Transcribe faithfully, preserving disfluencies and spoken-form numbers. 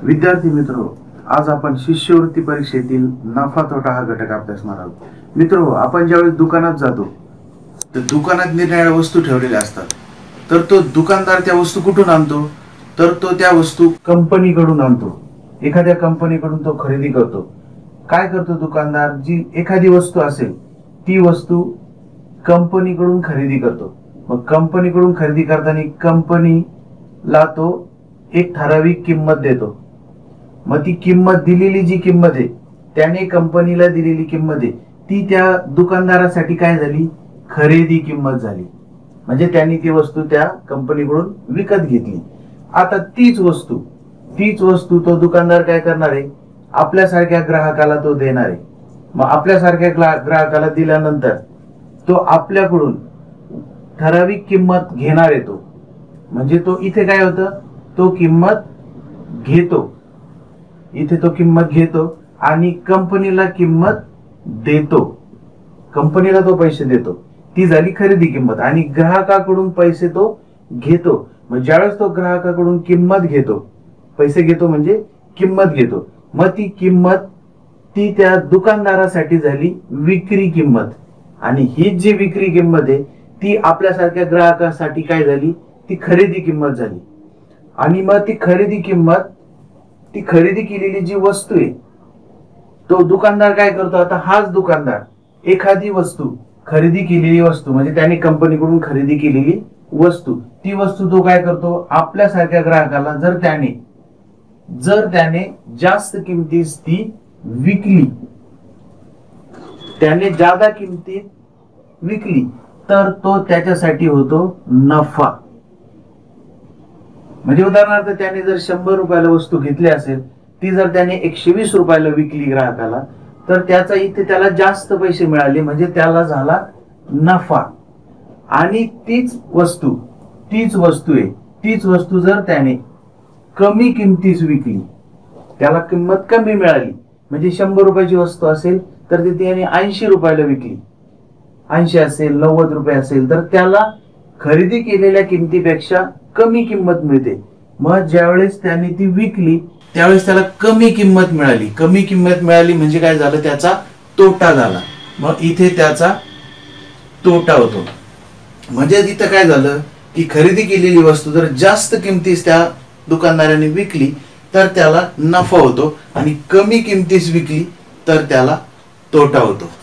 विद्यार्थी मित्रो, आज आपण शिष्यवृत्ती परीक्षेतील नफा तोटा हा घटक अभ्यासणार आहोत। मित्रो, आपण ज्यावेळेस दुकानात जातो तर दुकानात निरनिराळ्या वस्तू ठेवलेल्या असतात, तर तो दुकानदार त्या वस्तू कुठून आणतो? तर तो त्या वस्तू कंपनीकडून आणतो। एखाद्या कंपनीकडून तो खरेदी करतो। काय करतो दुकानदार? जी एखादी वस्तू असेल ती वस्तू कंपनीकडून खरेदी करतो। मग कंपनीकडून खरेदी करताना कंपनीला तो एक ठराविक किंमत देतो। मग ती किंमत दिलेली जी किंमत आहे त्याने कंपनीला दिलेली किंमत आहे ती त्या दुकानदारासाठी काय झाली? खरेदी किंमत झाली। म्हणजे त्यांनी ती वस्तू त्या कंपनीकडून विकत घेतली। आता तीच वस्तू तीच वस्तू तो दुकानदार काय करणार आहे? आपल्यासारख्या ग्राहकाला तो देणार आहे। मग आपल्यासारख्या ग्राहकाला दिल्यानंतर तो आपल्याकडून ठराविक किंमत घेणार आहे। तो म्हणजे तो इथे काय होतं? तो किंमत घेतो, इथे तो किंमत घेतो आणि कंपनीला किंमत देतो। कंपनीला तो पैसे देतो, ती झाली खरेदी किंमत। आणि ग्राहकाकडून पैसे तो घेतो। मग ज्यावेळेस तो ग्राहकाकडून किंमत घेतो, पैसे घेतो म्हणजे किंमत घेतो, मग ती किंमत ती त्या दुकानदारासाठी झाली विक्री किंमत। आणि ही जी विक्री किंमत आहे ती आपल्यासारख्या ग्राहकासाठी काय झाली? ती खरेदी किंमत झाली। आणि मग ती खरेदी किंमत, ती खरेदी केलेली जी वस्तू आहे तो दुकानदार काय करतो? आता हाच दुकानदार एखादी वस्तू खरेदी केलेली वस्तू म्हणजे त्याने कंपनीकडून खरेदी केलेली वस्तू, ती वस्तू तो काय करतो? आपल्यासारख्या ग्राहकाला जर त्याने जर त्याने जास्त किमतीस ती विकली, त्याने जादा किमतीत विकली तर तो त्याच्यासाठी होतो नफा। म्हणजे उदाहरणार्थ त्याने जर शंभर रुपयाला वस्तू घेतली असेल, ती जर त्याने एकशे वीस रुपयाला विकली ग्राहकाला, तर त्याचा इथे त्याला जास्त पैसे मिळाले म्हणजे त्याला झाला नफा। आणि तीच वस्तू तीच वस्तू आहे तीच वस्तू जर त्याने कमी किमतीस विकली, त्याला किंमत कमी मिळाली, म्हणजे शंभर रुपयाची वस्तू असेल तर ती त्याने ऐंशी रुपयाला विकली, ऐंशी असेल नव्वद रुपये असेल तर त्याला खरेदी केलेल्या किमतीपेक्षा कमी किंमत मिळते। मग ज्यावेळेस त्याने ती विकली त्यावेळेस त्याला कमी किंमत मिळाली, कमी किंमत मिळाली म्हणजे काय झालं? त्याचा तोटा झाला। मग इथे त्याचा तोटा होतो। म्हणजे इथं काय झालं की खरेदी केलेली वस्तू जर जास्त किमतीस त्या दुकानदाराने विकली तर त्याला नफा होतो आणि कमी किमतीस विकली तर त्याला तोटा होतो।